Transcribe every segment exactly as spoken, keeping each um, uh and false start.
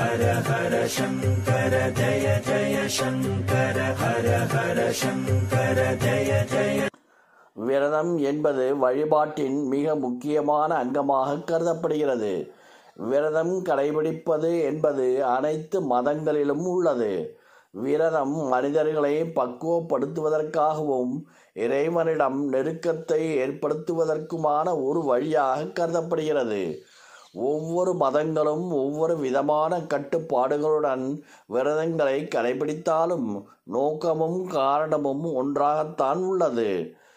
ஹர ஹர சங்கர ஜய ஜய சங்கர ஹர ஹர சங்கர ஜய ஜய. விரதம் என்பது வழிபாட்டின் மிக முக்கியமான அங்கமாக கருதப்படுகிறது. விரதம் கடைபிடிப்பது என்பது அனைத்து மதங்களிலும் உள்ளது. விரதம் மனிதர்களை பக்குவப்படுத்துவதற்காகவும் இறைவனிடம் நெருக்கத்தை ஏற்படுத்துவதற்குமான ஒரு வழியாக கருதப்படுகிறது. ஒவ்வொரு மதங்களும் ஒவ்வொரு விதமான கட்டுப்பாடுகளுடன் விரதங்களை கடைபிடித்தாலும் நோக்கமும் காரணமும் ஒன்றாகத்தான் உள்ளது.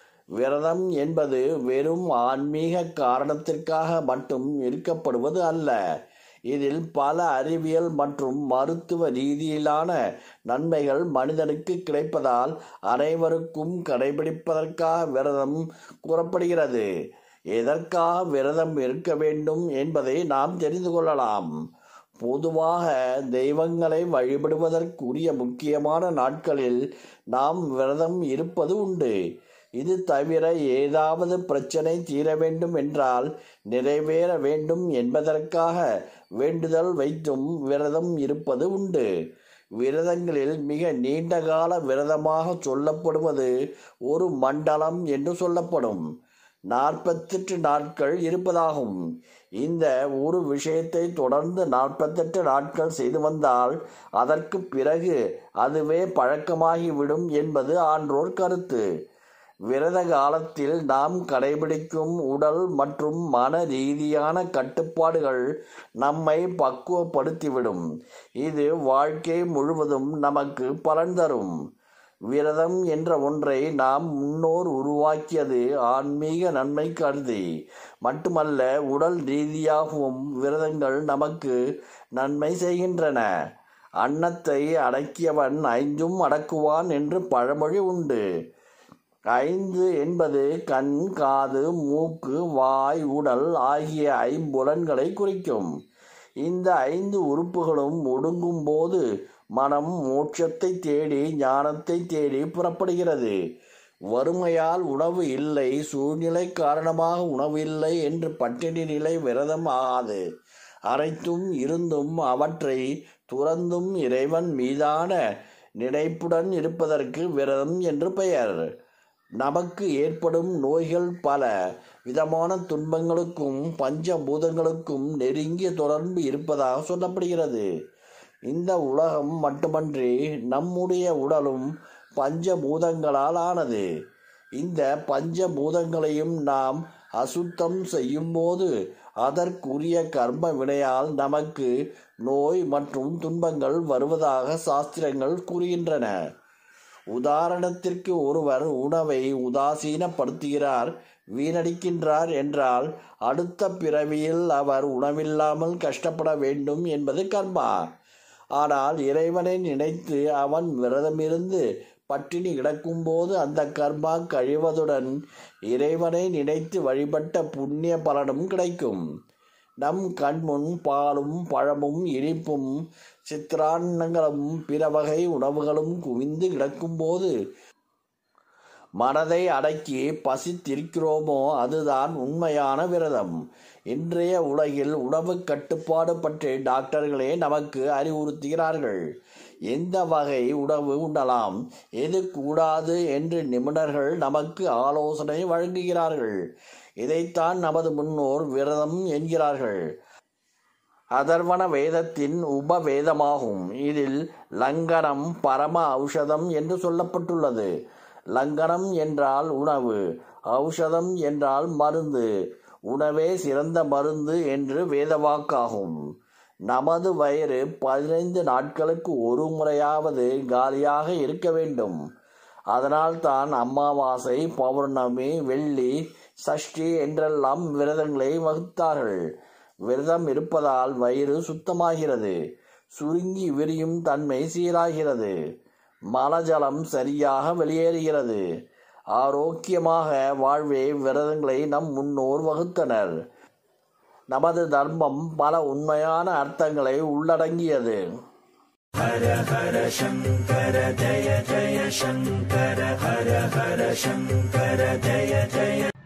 விரதம் என்பது வெறும் ஆன்மீக காரணத்திற்காக மட்டும் இருக்கப்படுவது அல்ல. இதில் பல அறிவியல் மற்றும் மருத்துவ ரீதியிலான நன்மைகள் மனிதனுக்கு கிடைப்பதால் அனைவருக்கும் கடைபிடிப்பதற்காக விரதம் கூறப்படுகிறது. எதற்காக விரதம் இருக்க வேண்டும் என்பதை நாம் தெரிந்து கொள்ளலாம். பொதுவாக தெய்வங்களை வழிபடுவதற்குரிய முக்கியமான நாட்களில் நாம் விரதம் இருப்பது உண்டு. இது தவிர ஏதாவது பிரச்சனை தீர வேண்டும் என்றால் நிறைவேற வேண்டும் என்பதற்காக வேண்டுதல் வைத்தும் விரதம் இருப்பது உண்டு. விரதங்களில் மிக நீண்ட கால விரதமாக சொல்லப்படுவது ஒரு மண்டலம் என்று சொல்லப்படும் நாற்பத்தெட்டு நாட்கள் இருப்பதாகும். இந்த ஒரு விஷயத்தை தொடர்ந்து நாற்பத்தெட்டு நாட்கள் செய்து வந்தால் அதற்கு பிறகு அதுவே பழக்கமாகிவிடும் என்பது ஆன்றோர் கருத்து. விரத காலத்தில் நாம் கடைபிடிக்கும் உடல் மற்றும் மன ரீதியான கட்டுப்பாடுகள் நம்மை பக்குவப்படுத்திவிடும். இது வாழ்க்கை முழுவதும் நமக்கு பலன் தரும். விரதம் என்ற ஒன்றை நாம் முன்னோர் உருவாக்கியது ஆன்மீக நன்மை கருதி மட்டுமல்ல, உடல் ரீதியாகவும் விரதங்கள் நமக்கு நன்மை செய்கின்றன. அன்னத்தை அடக்கியவன் ஐந்தும் அடக்குவான் என்று பழமொழி உண்டு. ஐந்து என்பது கண், காது, மூக்கு, வாய், உடல் ஆகிய ஐம்புலன்களை குறிக்கும். இந்த ஐந்து உறுப்புகளும் ஒடுங்கும் போது மனம் மோட்சத்தை தேடி ஞானத்தை தேடி புறப்படுகிறது. வறுமையால் உணவு இல்லை, சூழ்நிலை காரணமாக உணவு இல்லை என்று பட்டினி நிலை விரதம் ஆகாது. அனைத்தும் இருந்தும் அவற்றை துறந்தும் இறைவன் மீதான நினைப்புடன் இருப்பதற்கு விரதம் என்று பெயர். நமக்கு ஏற்படும் நோய்கள் பல விதமான துன்பங்களுக்கும் பஞ்சபூதங்களுக்கும் நெருங்கிய தொடர்பு இருப்பதாக சொல்லப்படுகிறது. இந்த உலகம் மட்டுமன்றி நம்முடைய உடலும் பஞ்சபூதங்களால் ஆனது. இந்த பஞ்சபூதங்களையும் நாம் அசுத்தம் செய்யும் போது அதற்குரிய கர்ம வினையால் நமக்கு நோய் மற்றும் துன்பங்கள் வருவதாக சாஸ்திரங்கள் கூறுகின்றன. உதாரணத்திற்கு, ஒருவர் உணவை உதாசீனப்படுத்துகிறார், வீணடிக்கின்றார் என்றால் அடுத்த பிறவியில் அவர் உணவில்லாமல் கஷ்டப்பட வேண்டும் என்பது கர்மா. ஆனால் இறைவனை நினைத்து அவன் விரதமிருந்து பட்டினி கிடக்கும்போது அந்த கர்மா கழிவதுடன் இறைவனை நினைத்து வழிபட்ட புண்ணிய பலனும் கிடைக்கும். நம் கண்முன் பாலும் பழமும் இனிப்பும் சித்திரான்னங்களும் பிற வகை உணவுகளும் குவிந்து கிடக்கும்போது மனதை அடக்கி பசித்திருக்கிறோமோ அதுதான் உண்மையான விரதம். இன்றைய உலகில் உணவு கட்டுப்பாடு பற்றி டாக்டர்களே நமக்கு அறிவுறுத்துகிறார்கள். எந்த வகை உணவு உண்ணலாம், எது கூடாது என்று நிபுணர்கள் நமக்கு ஆலோசனை வழங்குகிறார்கள். இதைத்தான் நமது முன்னோர் விரதம் என்கிறார்கள். அதர்வண வேதத்தின் உபவேதமாகும். இதில் லங்கனம் பரம ஔஷதம் என்று சொல்லப்பட்டுள்ளது. லங்கனம் என்றால் உணவு, ஔஷதம் என்றால் மருந்து. உணவே சிறந்த மருந்து என்று வேதவாக்காகும். நமது வயிறு பதினைந்து நாட்களுக்கு ஒரு முறையாவது காலியாக இருக்க வேண்டும். அதனால் தான் அமாவாசை, பௌர்ணமி, வெள்ளி, சஷ்டி என்றெல்லாம் விரதங்களை வகுத்தார்கள். விரதம் இருப்பதால் வயிறு சுத்தமாகிறது, சுருங்கி விரியும் தன்மை சீராகிறது, மலஜலம் சரியாக வெளியேறுகிறது. ஆரோக்கியமாக வாழ்வே விரதங்களை நம் முன்னோர் வகுத்தனர். நமது தர்மம் பல உண்மையான அர்த்தங்களை உள்ளடங்கியது. ஹர ஹர சங்கர ஜய ஜய சங்கர ஹர ஹர சங்கர ஜய ஜய